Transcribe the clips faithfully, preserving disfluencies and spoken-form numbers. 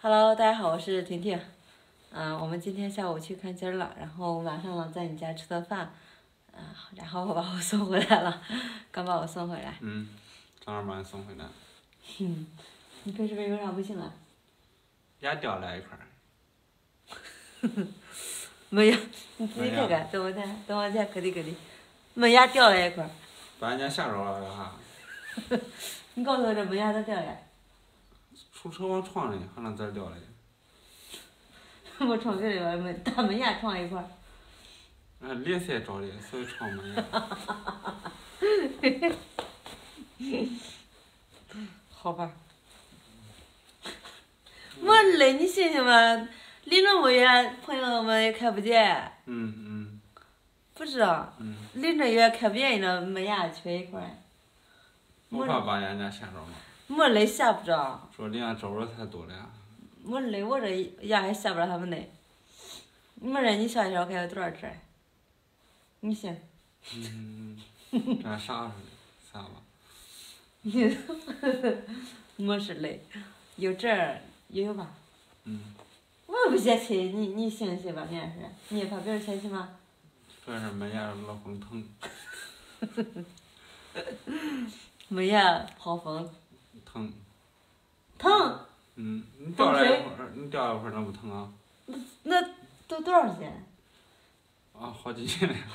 Hello，大家好，我是婷婷。嗯，我们今天下午去看景了，然后晚上呢在你家吃的饭，嗯，然后把我送回来了，刚把我送回来。 嗯，正好把你送回来。 嗯，你平时为啥不行啊？ 牙掉了一块儿。 没有，你自己看看，等我再等我再磕滴磕滴，门牙掉了一块儿。 把人家吓着了哈。 你告诉我这门牙咋掉的？ 出车往床里，好像咋掉的？ 我床这里边门大门牙撞一块儿。 啊，裂塞着的，所以撞门牙。 好吧。我嘞，你信信吧，离那么远，朋友们也看不见。 嗯嗯。 不知道。 嗯。 离那远看不见，那门牙缺一块。 我怕把人家吓着了。 没嘞，吓不着。 说人家招着太多了。 没嘞，我这牙还吓不着他们嘞。没人，你想想看有多少只？你信？ 嗯。干啥似的？啥吧？ 没事嘞，有这儿也有吧。 嗯。 我又不嫌弃你，你信信吧？你也是，你也怕别人嫌弃吗？ 主要是门牙老风疼。 门牙好风。 疼。 疼。 嗯，你掉了一会儿，你掉了一会儿能不疼啊？ 那都多少钱？ 啊，好几千了。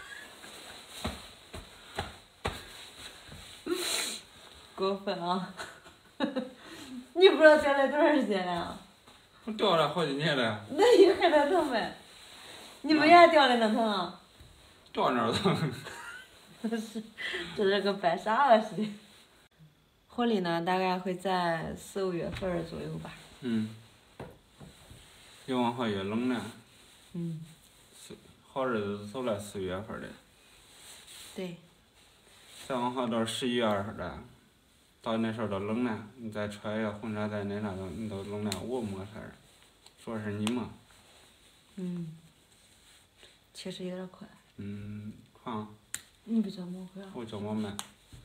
过分啊！你不知道掉了多少钱了？ 我掉了好几年了。 那你还能疼呗？你门牙掉了能疼啊？ 掉哪儿疼？ 是，这是跟办啥了似的。婚礼呢，大概会在四五月份左右吧。 嗯。越往后越冷了。 嗯。 四好日子走了四月份的。 对。 再往后到十一月份了，到那时候都冷了，你再穿一个婚纱在那啥都你都冷了，我没事儿，说是你嘛。 嗯。确实有点快。 嗯，快。 你不叫我快？ 我叫我慢。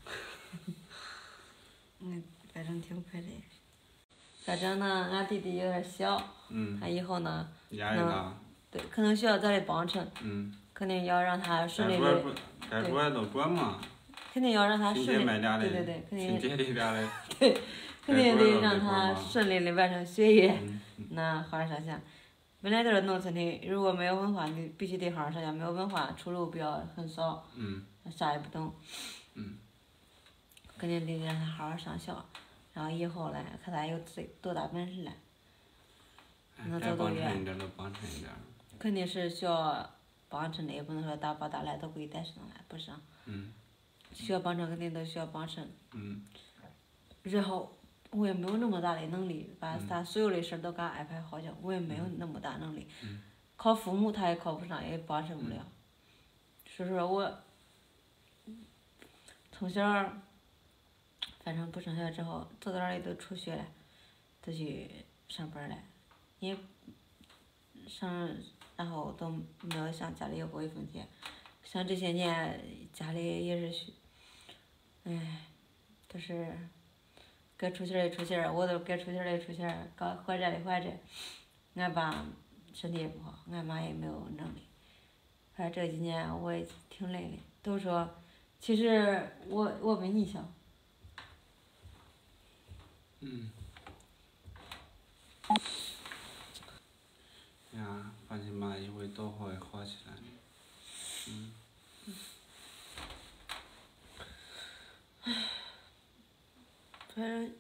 嗯，反正挺快的。反正呢，俺弟弟有点小。 嗯。 他以后呢。 压力大。 对，可能需要咱的帮衬。 嗯。 肯定要让他顺利的。该转都转嘛。 肯定要让他顺利。对对对，肯定。 亲姐弟俩的。 对，肯定得让他顺利的完成学业。 嗯。 那好好上学。本来就是农村的，如果没有文化，你必须得好好上学。没有文化，出路比较很少。 嗯。 啥也不懂。 嗯。 肯定得让他好好上学，然后以后嘞，看他有多大本事嘞，能走多远。肯定是需要帮衬的，也不能说大包大来都归带上来，不是。 嗯。 需要帮衬，肯定都需要帮衬。 嗯。 然后我也没有那么大的能力，把他所有的事都给他安排好去，我也没有那么大能力。 嗯。 靠父母他也靠不上，也帮衬不了。所以说我从小。反正不上学之后，早早的都出去了，都去上班了，也上，然后都没有向家里要过一分钱。像这些年，家里也是，唉，都是该出钱的出钱，我都该出钱的出钱，该还债的还债。俺爸身体也不好，俺妈也没有能力。反正这几年我也挺累的。都说，其实我我比你小。 嗯。呀，放心吧，一会都会好起来的。嗯。 唉，反正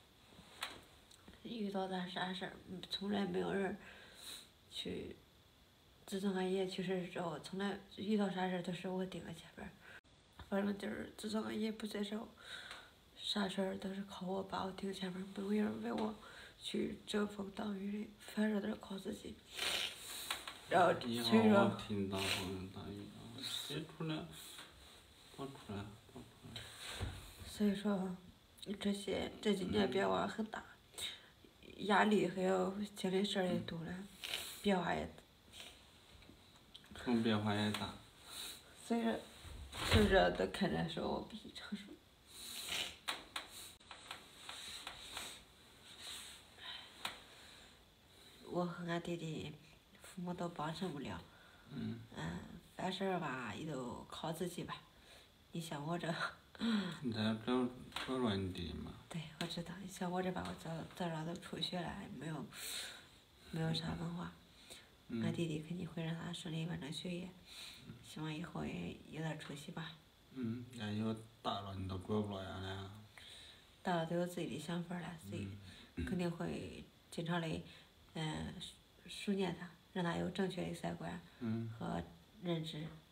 遇到咱啥事儿，从来没有人去。自从俺爷去世之后，从来遇到啥事儿都是我顶个前边儿。反正就是自从俺爷不在时候。啥事儿都是靠我把我顶前面，没有人为我去遮风挡雨的，凡事都是靠自己。然后所以说。 以后我替你挡风挡雨，别出来，别出来，别出来。 所以说，这些这几年变化很大，压力还有经历事儿也多了，变化也大。 从变化也大。 所以说，所以说都看着说我比你成熟。 我和俺弟弟父母都帮衬不了。 嗯。 嗯，凡事儿吧，也都靠自己吧。你像我这。 你在找找着你弟嘛？ 对，我知道。像我这吧，我早早上都辍学了，没有没有啥文化。 嗯。 俺弟弟肯定会让他顺利完成学业，希望以后也有点出息吧。 嗯，那以后大了你都管不了人了。 大了都有自己的想法了，所以肯定会经常的，嗯，熟念他，让他有正确的三观和认知。